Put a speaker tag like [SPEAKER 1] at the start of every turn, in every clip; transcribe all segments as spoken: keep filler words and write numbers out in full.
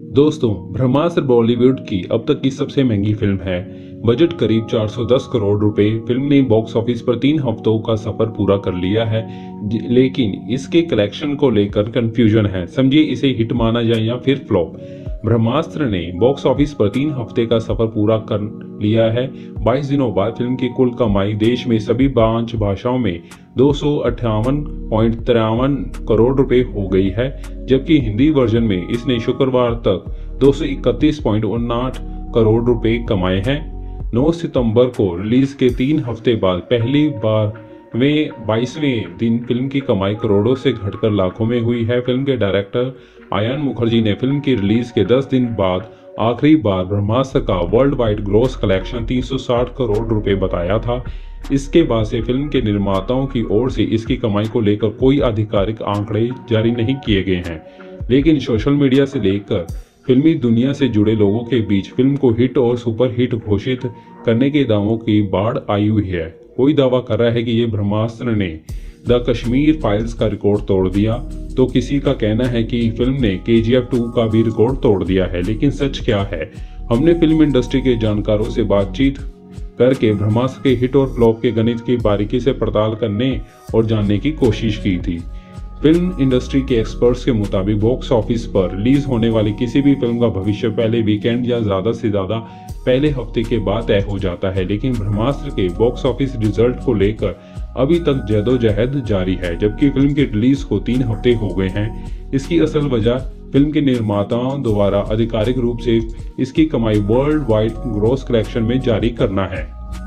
[SPEAKER 1] दोस्तों, ब्रह्मास्त्र बॉलीवुड की अब तक की सबसे महंगी फिल्म है। बजट करीब चार सौ दस करोड़ रुपए। फिल्म ने बॉक्स ऑफिस पर तीन हफ्तों का सफर पूरा कर लिया है, लेकिन इसके कलेक्शन को लेकर कंफ्यूजन है। समझिए इसे हिट माना जाए या फिर फ्लॉप। ब्रह्मास्त्र ने बॉक्स ऑफिस पर तीन हफ्ते का सफर पूरा कर लिया है। बाईस दिनों बाद फिल्म की कुल कमाई देश में सभी पांच भाषाओं में दो सौ अट्ठावन पॉइंट तिरावन करोड़ रुपए हो गई है, जबकि हिंदी वर्जन में इसने शुक्रवार तक दो सौ इकतीस पॉइंट उनसठ करोड़ रुपए कमाए हैं। नौ सितंबर को रिलीज के तीन हफ्ते बाद पहली बार वे बाईसवें दिन फिल्म की कमाई करोड़ों से घटकर लाखों में हुई है। फिल्म के डायरेक्टर आयान मुखर्जी ने फिल्म की रिलीज के दस दिन बाद आखिरी बार ब्रह्मास्त्र का वर्ल्ड वाइड ग्रॉस कलेक्शन तीन सौ साठ करोड़ रुपए बताया था। इसके बाद से फिल्म के निर्माताओं की ओर से इसकी कमाई को लेकर कोई आधिकारिक आंकड़े जारी नहीं किए गए हैं, लेकिन सोशल मीडिया से लेकर फिल्मी दुनिया से जुड़े लोगों के बीच फिल्म को हिट और सुपर हिट घोषित करने के दावों की बाढ़ आई हुई है। कोई दावा कर रहा है कि ये ब्रह्मास्त्र ने द कश्मीर फाइल्स का रिकॉर्ड तोड़ दिया, तो किसी का कहना है कि फिल्म ने के जी एफ टू का भी रिकॉर्ड तोड़ दिया है। लेकिन सच क्या है? हमने फिल्म इंडस्ट्री के जानकारों से बातचीत करके ब्रह्मास्त्र के हिट और फ्लॉप के गणित की बारीकी से पड़ताल करने और जानने की कोशिश की थी। फिल्म इंडस्ट्री के एक्सपर्ट्स के मुताबिक बॉक्स ऑफिस पर रिलीज होने वाली किसी भी फिल्म का भविष्य पहले वीकेंड या ज्यादा से ज्यादा पहले हफ्ते के बाद तय हो जाता है, लेकिन ब्रह्मास्त्र के बॉक्स ऑफिस रिजल्ट को लेकर अभी तक जदोजहद जारी है, जबकि फिल्म की रिलीज को तीन हफ्ते हो गए हैं। इसकी असल वजह फिल्म के निर्माताओं द्वारा आधिकारिक रूप से इसकी कमाई वर्ल्ड वाइड ग्रॉस कलेक्शन में जारी करना है,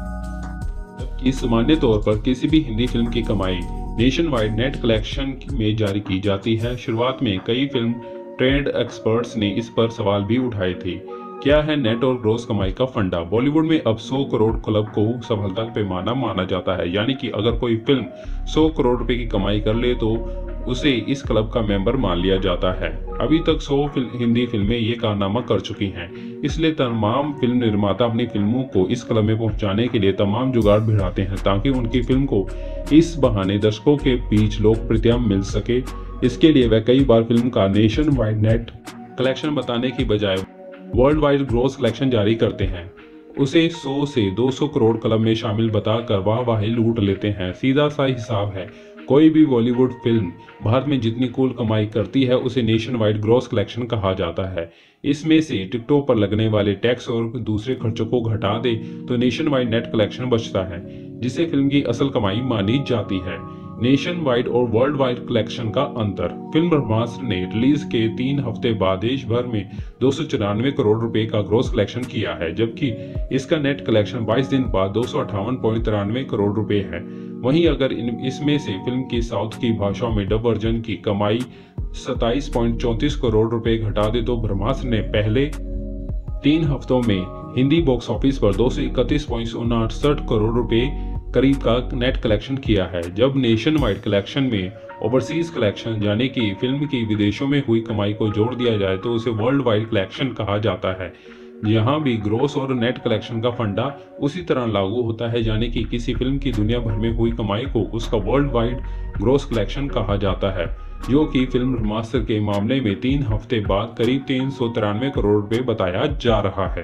[SPEAKER 1] जबकि सामान्य तौर पर किसी भी हिंदी फिल्म की कमाई नेशन वाइड नेट कलेक्शन में जारी की जाती है। शुरुआत में कई फिल्म ट्रेड एक्सपर्ट्स ने इस पर सवाल भी उठाए थे। क्या है नेट और ग्रॉस कमाई का फंडा? बॉलीवुड में अब सौ करोड़ क्लब को सफलता का पैमाना माना जाता है, यानी कि अगर कोई फिल्म सौ करोड़ रुपए की कमाई कर ले तो उसे इस क्लब का मेंबर मान लिया जाता है। अभी तक सौ हिंदी फिल्में ये कारनामा कर चुकी हैं, इसलिए तमाम फिल्म निर्माता अपनी फिल्मों को इस क्लब में पहुंचाने के लिए तमाम जुगाड़ भिड़ाते हैं, ताकि उनकी फिल्म को इस बहाने दर्शकों के बीच लोकप्रियता मिल सके। इसके लिए वह कई बार फिल्म का नेशन वाइड नेट कलेक्शन बताने की बजाय वर्ल्ड वाइड ग्रॉस कलेक्शन जारी करते हैं। उसे सौ से दो सौ करोड़ क्लब में शामिल बताकर वाहवाही लूट लेते हैं। सीधा सा हिसाब है, कोई भी बॉलीवुड फिल्म भारत में जितनी कुल कमाई करती है उसे नेशन वाइड ग्रॉस कलेक्शन कहा जाता है। इसमें से टिकटों पर लगने वाले टैक्स और दूसरे खर्चों को घटा दे तो नेशन वाइड नेट कलेक्शन बचता है, जिसे फिल्म की असल कमाई मानी जाती है। नेशन वाइड और वर्ल्ड वाइड कलेक्शन का अंतर। फिल्म ब्रह्मास्त्र ने रिलीज के तीन हफ्ते बाद देश भर में दो सौ चौरानवे करोड़ रुपए का ग्रॉस कलेक्शन किया है, जबकि इसका नेट कलेक्शन बाईस दिन बाद दो सौ अट्ठावन पॉइंट तिरानवे करोड़ रुपए है। वहीं अगर इसमें से फिल्म की साउथ की भाषाओं में डब वर्जन की कमाई सत्ताईस पॉइंट चौंतीस करोड़ रुपए घटा दे तो ब्रह्मास्त्र ने पहले तीन हफ्तों में हिंदी बॉक्स ऑफिस पर दो सौ इकतीस पॉइंट उनसठ करोड़ रुपए करीब का नेट कलेक्शन किया है। जब नेशन वाइड कलेक्शन में ओवरसीज कलेक्शन यानी कि फिल्म की विदेशों में हुई कमाई को जोड़ दिया जाए तो उसे वर्ल्ड वाइड कलेक्शन कहा जाता है। यहाँ भी ग्रॉस और नेट कलेक्शन का फंडा उसी तरह लागू होता है, यानी कि किसी फिल्म की दुनिया भर में हुई कमाई को उसका वर्ल्ड वाइड ग्रॉस कलेक्शन कहा जाता है, जो कि फिल्म ब्रह्मास्त्र के मामले में तीन हफ्ते बाद करीब तीन सौ तिरानवे करोड़ रुपए बताया जा रहा है।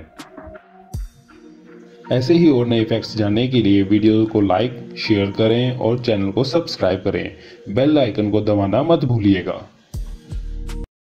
[SPEAKER 1] ऐसे ही और नए फैक्ट्स जानने के लिए वीडियो को लाइक शेयर करें और चैनल को सब्सक्राइब करें। बेल आइकन को दबाना मत भूलिएगा।